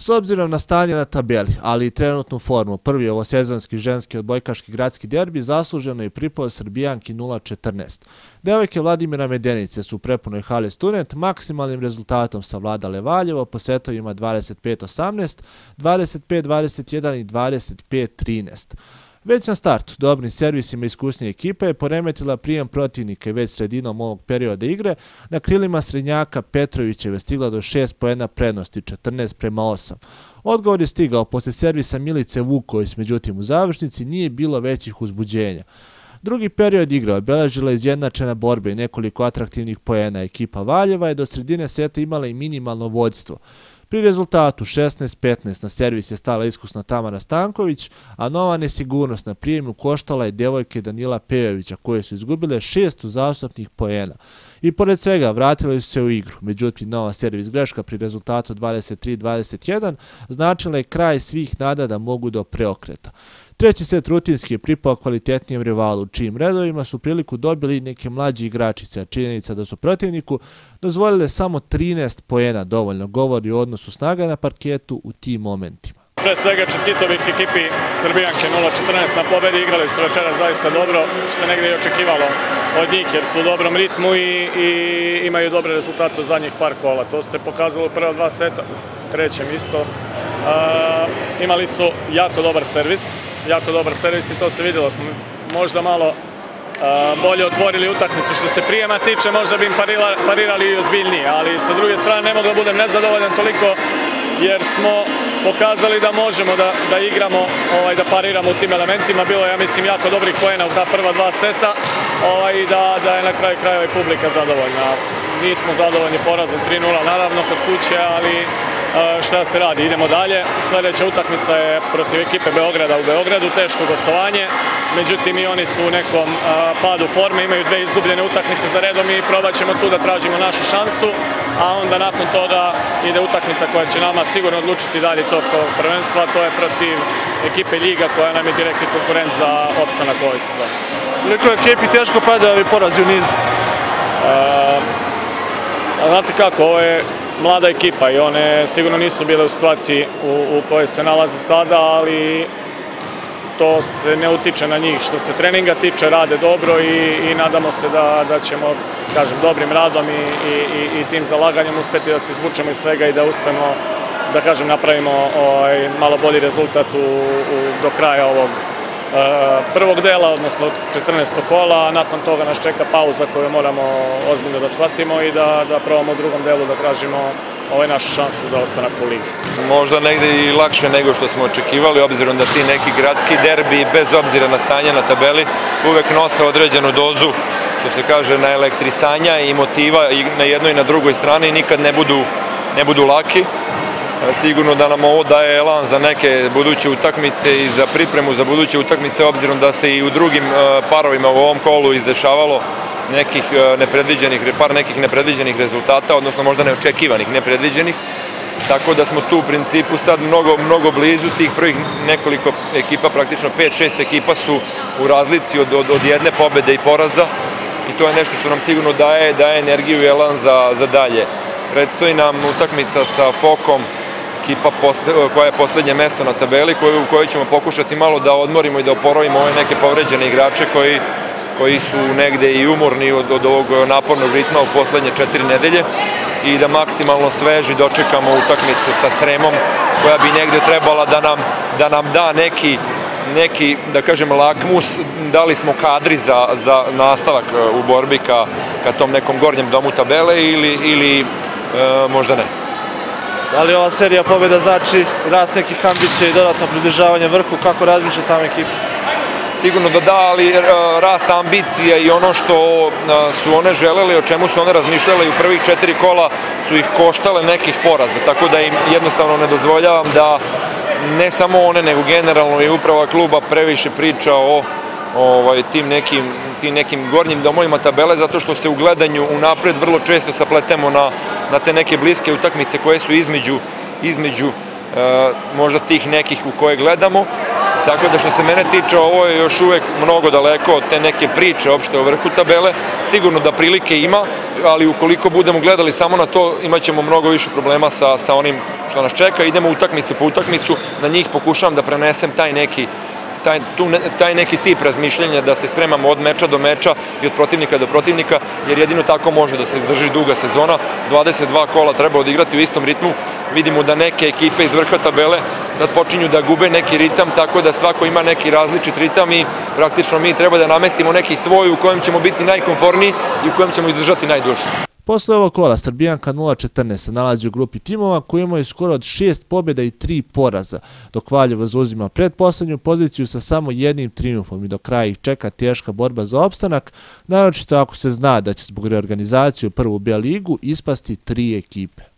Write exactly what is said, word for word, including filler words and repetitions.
S obzirom na stanje na tabeli, ali i trenutnu formu, prvi ovosezonski ženski odbojkaški gradski derbi zasluženo je pripao Srbijanki nula četrnaest. Devojke Vladimira Medenice su u prepunoj hali Student maksimalnim rezultatom savladale Valjevo po setovima dvadeset pet osamnaest, dvadeset pet dvadeset jedan i dvadeset pet trinaest. Već na startu, dobrim servisima iskusnije ekipa je poremetila prijem protivnika i već sredinom ovog perioda igre na krilima srednjaka Petrovićeve stigla do šest poena prednosti, četrnaest prema osam. Odgovor je stigao posle servisa Milice Vuković, međutim u završnici nije bilo većih uzbuđenja. Drugi period igre obeležila izjednačena borba i nekoliko atraktivnih poena. Ekipa Valjeva je do sredine seta imala i minimalno vođstvo. Pri rezultatu šesnaest petnaest na servis je stala iskusna Tamara Stanković, a nova nesigurnost na prijemu koštala je devojke Danila Pejovića, koje su izgubile šest uzastopnih poena. I pored svega vratile su se u igru, međutim nova servis greška pri rezultatu dvadeset tri dvadeset jedan značila je kraj svih nada da mogu do preokreta. Treći set rutinski je pripao kvalitetnijem rivalu, u čijim redovima su priliku dobili neke mlađi igračice, a činjenica da su protivniku dozvolile samo trinaest poena dovoljno govori o odnosu snaga na parketu u tim momentima. Pre svega čestito bih ekipi Srbijanke nula četrnaest na pobedi, igrali su večeras zaista dobro, što se negde i očekivalo od njih jer su u dobrom ritmu i, i imaju dobre rezultate u zadnjih par kola. To se pokazalo u prva dva seta, u trećem isto. A, imali su jako dobar servis, jako dobar servis i to se vidjelo, smo možda malo a, bolje otvorili utakmicu što se prijema tiče, možda bi im parila, parirali i ozbiljnije, ali sa druge strane ne mogu da budem nezadovoljan toliko jer smo pokazali da možemo da, da igramo, ovaj, da pariramo u tim elementima. Bilo je, ja mislim, jako dobrih poena u ta prva dva seta ovaj, i da, da je na kraju krajeva i publika zadovoljna. Nismo zadovoljni porazom tri nula, naravno, kod kuće, ali šta se radi, idemo dalje. Sljedeća utakmica je protiv ekipe Beograda u Beogradu, teško gostovanje, međutim i oni su u nekom padu forme, imaju dve izgubljene utakmice za redom i probat ćemo tu da tražimo našu šansu, a onda nakon toga ide utakmica koja će nama sigurno odlučiti dalje tok prvenstva, to je protiv ekipe Ljiga koja nam je direktni konkurent za opstanak ove sezone. Koliko je ekipi teško pada ovi porazi u nizu? Znate kako, ovo je mlada ekipa i one sigurno nisu bile u situaciji u, u kojoj se nalaze sada, ali to se ne utiče na njih. Što se treninga tiče, rade dobro i, i nadamo se da, da ćemo, kažem, dobrim radom i, i, i tim zalaganjem uspeti da se izvučemo iz svega i da uspemo, da kažem, napravimo ovaj, malo bolji rezultat u, u, do kraja ovog prvog dela, odnosno četrnaestog kola, a nakon toga nas čeka pauza koju moramo ozbiljno da shvatimo i da, da probamo u drugom delu da tražimo ovaj našu šansu za ostanak u ligi. Možda negde i lakše nego što smo očekivali, obzirom da ti neki gradski derbi, bez obzira na stanje na tabeli, uvek nose određenu dozu, što se kaže, na elektrisanja i motiva i na jednoj i na drugoj strani, nikad ne budu, ne budu laki. Sigurno da nam ovo daje elan za neke buduće utakmice i za pripremu za buduće utakmice, obzirom da se i u drugim parovima u ovom kolu izdešavalo nekih nepredviđenih, par nekih nepredviđenih rezultata, odnosno možda neočekivanih, nepredviđenih. Tako da smo tu u principu sad mnogo, mnogo blizu tih prvih nekoliko ekipa, praktično pet šest ekipa su u razlici od, od, od jedne pobede i poraza i to je nešto što nam sigurno daje, daje energiju i elan za, za dalje. Predstoji nam utakmica sa Fokom, ekipa koja je poslednje mesto na tabeli, u kojoj ćemo pokušati malo da odmorimo i da oporavimo ove neke povređene igrače koji, koji su negde i umorni od, od ovog napornog ritma u poslednje četiri nedelje i da maksimalno sveži dočekamo utakmicu sa Sremom koja bi negde trebala da nam, da nam da neki, neki, da kažem, lakmus, da li smo kadri za, za nastavak u borbi ka, ka tom nekom gornjem domu tabele ili, ili e, možda ne. Da li ova serija pobjeda znači rast nekih ambicija i dodatno približavanje vrhu? Kako razmišlja sama ekipa? Sigurno da da, ali rast ambicija i ono što su one želele, o čemu su one razmišljale i u prvih četiri kola su ih koštale nekih poraza, tako da im jednostavno ne dozvoljavam da ne samo one, nego generalno i uprava kluba previše priča o ovaj, tim, nekim, tim nekim gornjim domovima tabele, zato što se u gledanju unapred vrlo često sapletemo na, na te neke bliske utakmice koje su između, između e, možda tih nekih u koje gledamo. Tako da što se mene tiče, ovo je još uvek mnogo daleko od te neke priče opšte o vrhu tabele. Sigurno da prilike ima, ali ukoliko budemo gledali samo na to, imat ćemo mnogo više problema sa, sa onim što nas čeka. Idemo utakmicu po utakmicu, na njih pokušavam da prenesem taj neki Taj, tu, taj neki tip razmišljanja da se spremamo od meča do meča i od protivnika do protivnika, jer jedino tako može da se izdrži duga sezona. dvadeset dva kola treba odigrati u istom ritmu. Vidimo da neke ekipe iz vrha tabele sad počinju da gube neki ritam, tako da svako ima neki različit ritam i praktično mi treba da namestimo neki svoj u kojem ćemo biti najkomforniji i u kojem ćemo izdržati najduže. Posle ovog kola Srbijanka nula četrnaest se nalazi u grupi timova koji imaju skoro od šest pobjeda i tri poraza, dok Valjevo zauzima pretposlednju poziciju sa samo jednim trijumfom i do kraja ih čeka teška borba za opstanak, naročito ako se zna da će zbog reorganizacije u prvu B ligu ispasti tri ekipe.